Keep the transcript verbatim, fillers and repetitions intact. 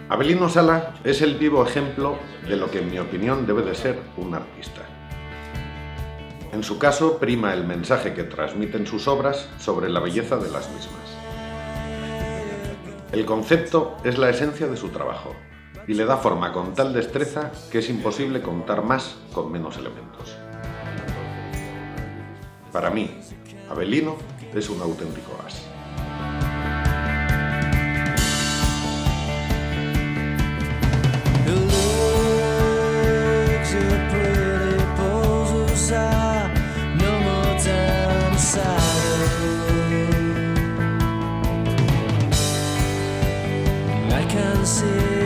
Avelino Sala es el vivo ejemplo de lo que en mi opinión debe de ser un artista. En su caso prima el mensaje que transmiten sus obras sobre la belleza de las mismas. El concepto es la esencia de su trabajo y le da forma con tal destreza que es imposible contar más con menos elementos. Para mí, Avelino es un auténtico as. I can see